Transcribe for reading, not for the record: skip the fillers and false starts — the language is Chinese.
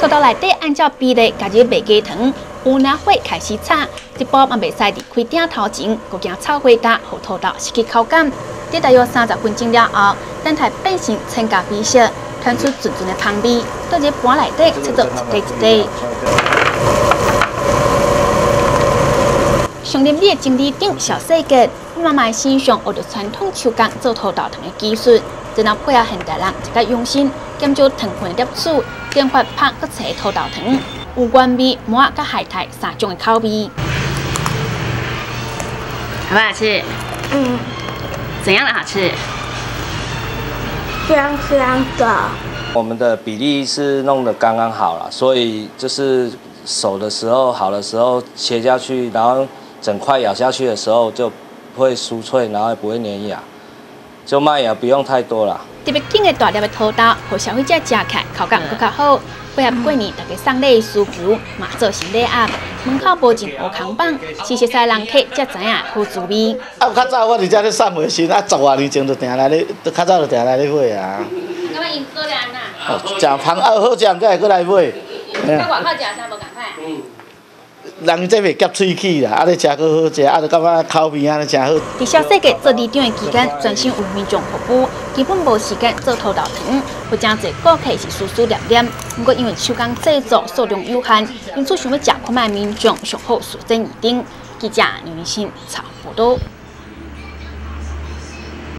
土豆内底按照比例加入白加糖，有拿火开始炒，一步嘛袂使离开鼎头前，佮惊炒火焦，互土豆失去口感。在大约30分钟了后，等待变成青咖啡色，传出阵阵的香味，倒入盘内底切做一块一块。上林里的经理长小细节，慢慢欣赏学着传统手工做土豆糖的技术，再能配合现代人一个用心，减少糖分的摄取，研发拍搁切土豆糖，有原味、麻甲海苔3种的口味。好不好吃？怎样的好吃？ 香香的。 我们的比例是弄得刚刚好了，所以就是熟的时候、好的时候切下去，然后整块咬下去的时候就不会酥脆，然后也不会粘牙，就麦芽不用太多啦。 特别紧的大粒的土豆，互消费者食起来口感更较好。配合过年大家送礼的需求，嘛做成礼盒。门口布置乌空板，是熟悉人客才知影好滋味。 较早我伫遮咧送袂新，10多年前就定来咧，较早就定来咧买啊。 咁啊，因过来呐？ 食芳好食，才会过来买。 在外口食啥无共款？ 人这袂夹喙齿啦，咧食搁好食，就感觉口味咧真好。 伫小世界做里长的期间，专心为民众服务，基本无时间做土豆糖。有真侪顾客是思思念念，不过因为手工制作数量有限，因此想要食看卖民众上好事前一丁。记者刘云欣采报道。